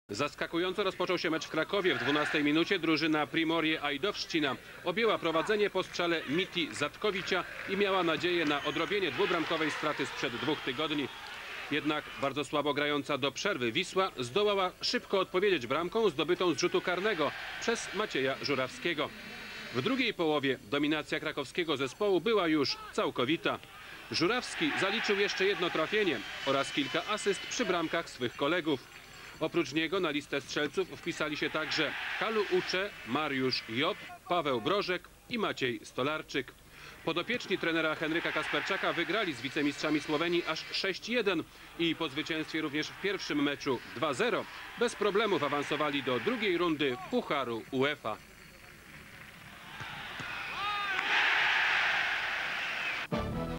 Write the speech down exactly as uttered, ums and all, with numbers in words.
Zaskakująco rozpoczął się mecz w Krakowie. W dwunastej minucie drużyna Primorie Ajdowszczyna objęła prowadzenie po strzale Miti Zatkowicia i miała nadzieję na odrobienie dwubramkowej straty sprzed dwóch tygodni. Jednak bardzo słabo grająca do przerwy Wisła zdołała szybko odpowiedzieć bramką zdobytą z rzutu karnego przez Macieja Żurawskiego. W drugiej połowie dominacja krakowskiego zespołu była już całkowita. Żurawski zaliczył jeszcze jedno trafienie oraz kilka asyst przy bramkach swych kolegów. Oprócz niego na listę strzelców wpisali się także Kalu Ucze, Mariusz Job, Paweł Brożek i Maciej Stolarczyk. Podopieczni trenera Henryka Kasperczaka wygrali z wicemistrzami Słowenii aż sześć jeden i po zwycięstwie również w pierwszym meczu dwa zero bez problemów awansowali do drugiej rundy Pucharu UEFA.